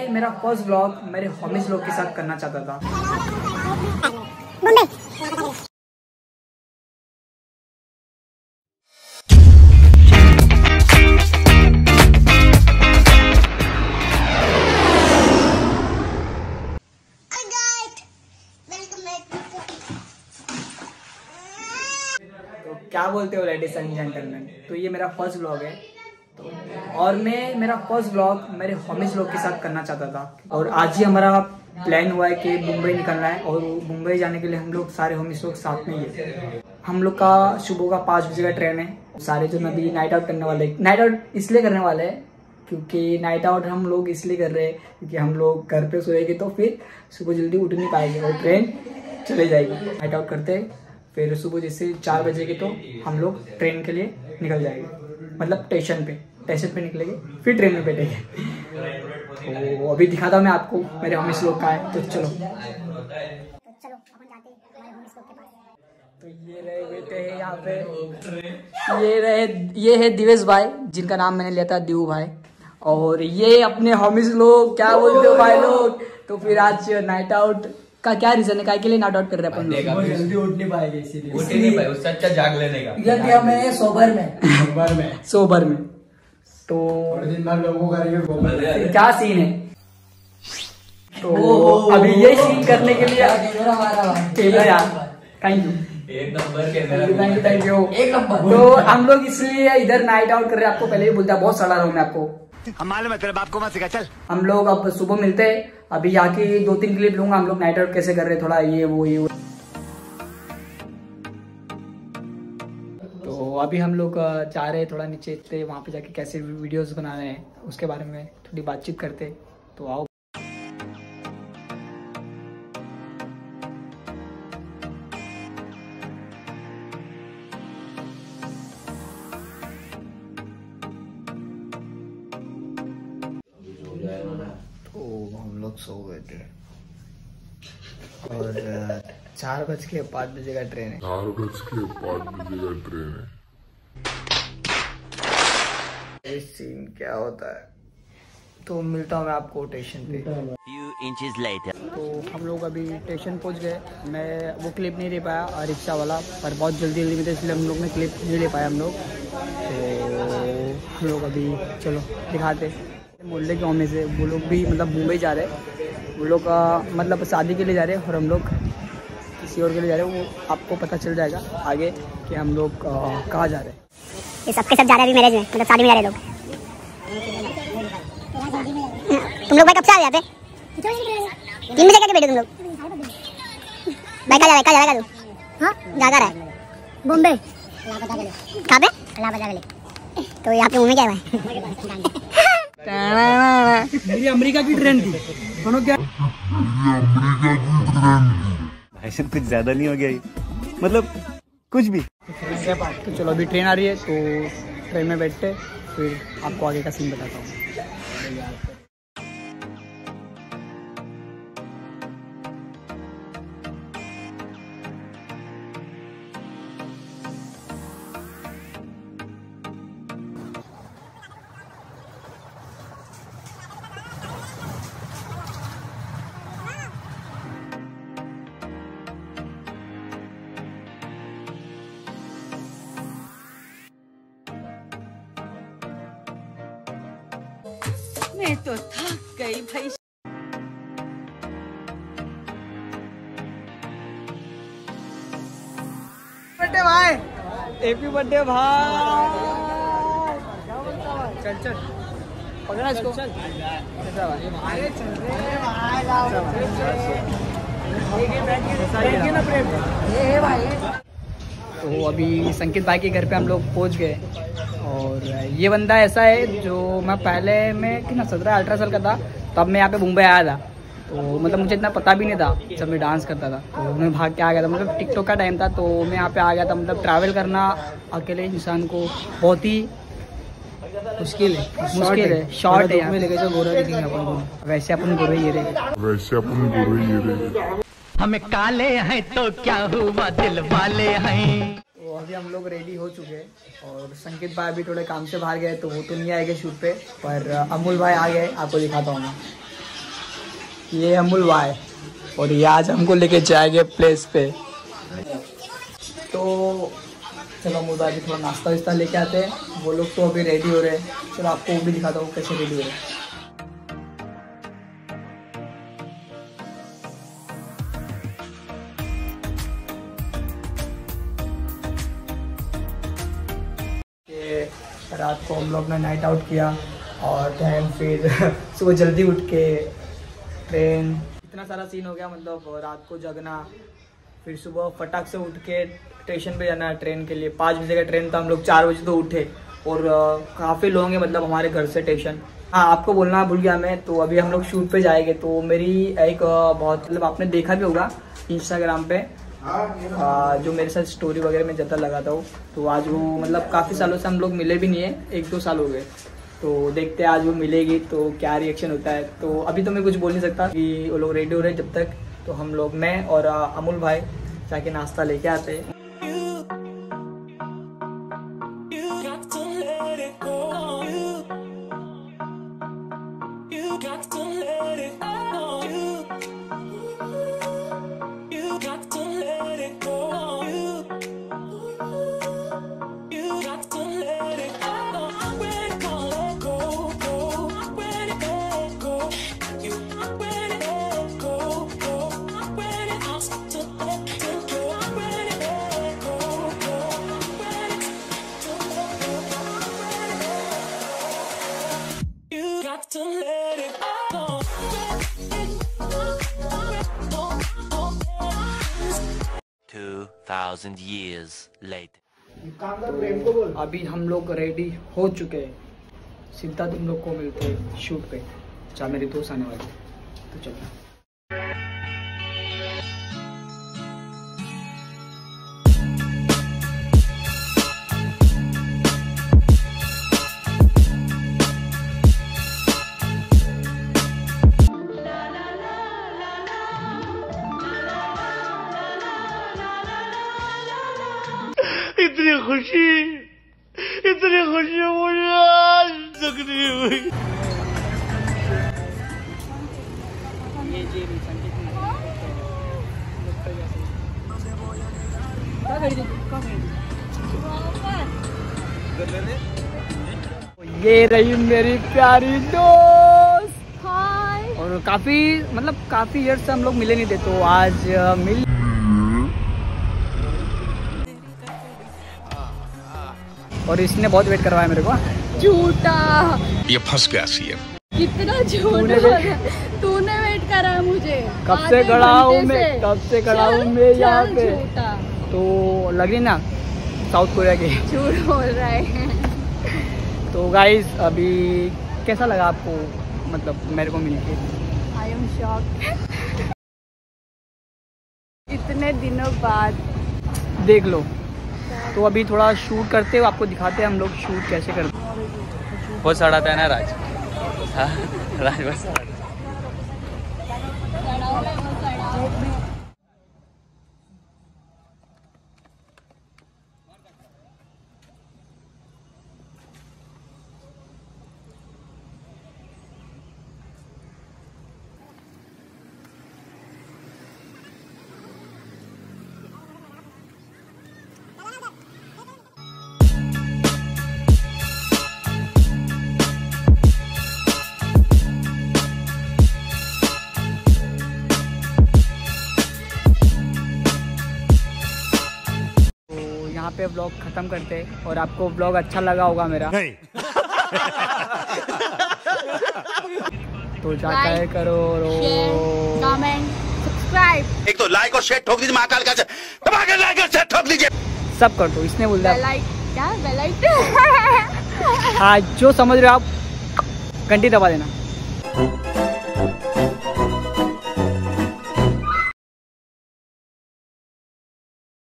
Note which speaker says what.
Speaker 1: मेरा first vlog मेरे homies लोग के साथ करना चाहता था। तो क्या बोलते हो लेडीज एंड जेंटलमैन, तो ये मेरा फर्स्ट व्लॉग है। तो और मैं मेरा फर्स्ट व्लॉग मेरे होमीज लोग के साथ करना चाहता था, और आज ही हमारा प्लान हुआ है कि मुंबई निकलना है, और मुंबई जाने के लिए हम लोग सारे होमीज लोग साथ में ही है। हम लोग का सुबह का 5 बजे का ट्रेन है। सारे जो अभी नाइट आउट करने वाले, नाइट आउट इसलिए करने वाले हैं क्योंकि नाइट आउट हम लोग इसलिए कर रहे हैं क्योंकि हम लोग घर पे सोएंगे तो फिर सुबह जल्दी उठ नहीं पाएंगे और ट्रेन चले जाएगी। नाइट आउट करते फिर सुबह जैसे 4 बजे के तो हम लोग ट्रेन के लिए निकल जाएंगे, मतलब स्टेशन पे निकलेंगे, फिर ट्रेन में बैठेंगे। तो अभी दिखाता हूँ मैं आपको मेरे होमीज लोग का है, तो चलो अपन जाते हैं हमारे होमीज लोग के पास। तो ये रहे बेटे हैं यहाँ पे, ये है दिवेश भाई जिनका नाम मैंने लिया था दीव भाई, और ये अपने होमीज लोग। क्या बोलते हो भाई लोग? तो फिर आज नाइट आउट का क्या रीजन है, काय के लिए नाइट आउट कर रहे हैं अपन लोग? जल्दी उठ नहीं पाएंगे इसीलिए, उठ नहीं पाए, उससे अच्छा जाग लेने का। या क्या मैं सोबर में तो दिन भर लोगों का क्या सीन है। तो अभी ये सीन करने के लिए यार थैंक यू, एक नंबर। तो हम लोग इसलिए इधर नाइट आउट कर रहे हैं। आपको पहले भी बोलता बहुत सड़ा रहा हूँ मैं आपको, मालूम है तेरे बाप को मत सिखा। चल हम लोग अब सुबह मिलते हैं, अभी यहाँ की 2-3 क्लिप लूंगा हम लोग नाइट आउट कैसे कर रहे हैं, थोड़ा ये वो। तो अभी हम लोग जा रहे हैं थोड़ा नीचे थे, वहाँ पे जाके कैसे वीडियोस बना रहे हैं उसके बारे में थोड़ी बातचीत करते। तो आओ। तो हम लोग सो गए थे और 4:05 का ट्रेन है। 4:05 ट्रेन है। इस सीन क्या होता है तो मिलता हूँ मैं आपको स्टेशन पे। तो हम लोग अभी स्टेशन पहुँच गए। मैं वो क्लिप नहीं ले पाया रिक्शा वाला, पर बहुत जल्दी में था इसलिए हम लोग ने क्लिप नहीं ले पाया हम लोग। तो हम लोग अभी चलो दिखाते मोहल्ले के होने से, वो लोग भी मतलब मुंबई जा रहे हैं, वो लोग मतलब शादी के लिए जा रहे हैं और हम लोग किसी और के लिए जा रहे हैं। वो आपको पता चल जाएगा आगे कि हम लोग कहाँ जा रहे हैं।
Speaker 2: ये सबके सब जा रहे हैं अभी मैरिज में, मतलब शादी में जा रहे लोग। तुम लोग भाई कब से आ जाते? 3 बजे क्या बैठे तुम लोग? भाई कहाँ जा रहा है तू? हाँ जा रहा है बॉम्बे। कहाँ पे? तो यहाँ पे मुंबई क्या है?
Speaker 1: मेरी अमेरिका की ट्रेन थी क्या?
Speaker 3: भाई कुछ ज्यादा नहीं हो गया, मतलब कुछ भी।
Speaker 1: तो चलो अभी ट्रेन आ रही है, तो ट्रेन में बैठते फिर आपको आगे का सीन बताता हूँ।
Speaker 4: मैं तो थक गई भाई।
Speaker 1: बर्थडे भाई, हैप्पी बर्थडे भाई। चल पकड़ा इसको। चल तो अभी संकेत भाई के घर पे हम लोग पहुंच गए, और ये बंदा ऐसा है जो मैं पहले में कितना 17-18 साल का था तब मैं यहाँ पे मुंबई आया था। तो मतलब मुझे इतना पता भी नहीं था जब मैं डांस करता था, तो मैं भाग के आ गया था। मतलब टिकटॉक का टाइम था तो मैं यहाँ पे आ गया था। मतलब ट्रैवल करना अकेले इंसान को बहुत ही मुश्किल है, शॉर्ट है। वैसे अपन गोरे ये रहे,
Speaker 5: हमें काले हैं तो क्या हुआ दिल वाले हैं।
Speaker 1: तो अभी हम लोग रेडी हो चुके हैं, और संकेत भाई अभी थोड़े काम से बाहर गए तो वो तो नहीं आएंगे शूट पे, पर अमूल भाई आ गए, आपको दिखाता हूँ मैं। ये अमूल भाई और ये आज हमको लेके जाएंगे प्लेस पे। तो चलो अमूल भाई भी थोड़ा नाश्ता वास्ता लेके आते हैं। वो लोग तो अभी रेडी हो रहे हैं, चलो आपको वो भी दिखाता हूँ कैसे रेडी हो रहे हैं। रात को हम लोग ने नाइट आउट किया और दैन फिर सुबह जल्दी उठ के ट्रेन, इतना सारा सीन हो गया। मतलब रात को जगना, फिर सुबह फटाक से उठ के स्टेशन पे जाना ट्रेन के लिए। 5 बजे का ट्रेन था, हम लोग 4 बजे तो उठे और काफ़ी लोग हैं मतलब हमारे घर से स्टेशन। हाँ, आपको बोलना भूल गया मैं, तो अभी हम लोग शूट पे जाएंगे। तो मेरी एक बहुत मतलब आपने देखा भी होगा इंस्टाग्राम पे जो मेरे साथ स्टोरी वगैरह में ज़्यादा लगाता हूँ। तो आज वो मतलब काफ़ी सालों से हम लोग मिले भी नहीं है, 1-2 साल हो गए। तो देखते हैं आज वो मिलेगी तो क्या रिएक्शन होता है। तो अभी तो मैं कुछ बोल नहीं सकता कि वो लोग रेडी हो रहे हैं। जब तक तो हम लोग, मैं और अमूल भाई जाके नाश्ता लेके आते हैं।
Speaker 6: to let it go.
Speaker 7: 2000 years later.
Speaker 1: तो अभी हम लोग रेडी हो चुके हैं, सीधा तुम लोग को मिलते हैं शूट पे। अच्छा मेरे दोस्त आने वाले, तो चलो।
Speaker 3: इतनी खुशी मुझे आज तक नहीं हुई।
Speaker 1: ये रही मेरी प्यारी दोस्त। और काफी ईयर से हम लोग मिले नहीं थे, तो आज मिल। और इसने बहुत वेट करवाया मेरे को।
Speaker 8: झूठा,
Speaker 9: ये फंस गया सीएम।
Speaker 8: कितना झूठ तूने वेट करा मुझे।
Speaker 1: कब से खड़ा हूँ मैं यहाँ पे। तो लग रही ना साउथ कोरिया की।
Speaker 8: झूठ बोल रहा है।
Speaker 1: तो गाइस अभी कैसा लगा आपको, मतलब मेरे को मिलके?
Speaker 8: I am shocked. इतने दिनों बाद
Speaker 1: देख लो। तो अभी थोड़ा शूट करते हुए आपको दिखाते हैं हम लोग शूट कैसे करते हैं।
Speaker 10: बहुत सड़ाता है ना राज। हाँ राज बस।
Speaker 1: यहाँ पे व्लॉग खत्म करते हैं और आपको व्लॉग अच्छा लगा होगा मेरा।
Speaker 3: नहीं।
Speaker 1: तो जाकर करो
Speaker 8: कमेंट सब्सक्राइब।
Speaker 9: एक तो लाइक और शेयर ठोक दीजिए, महाकाल का दबाकर लाइक और शेयर ठोक दीजिए।
Speaker 1: सब कर दो, इसने बोल दिया।
Speaker 8: Bell icon.
Speaker 1: हाँ जो समझ रहे हो आप घंटी दबा देना।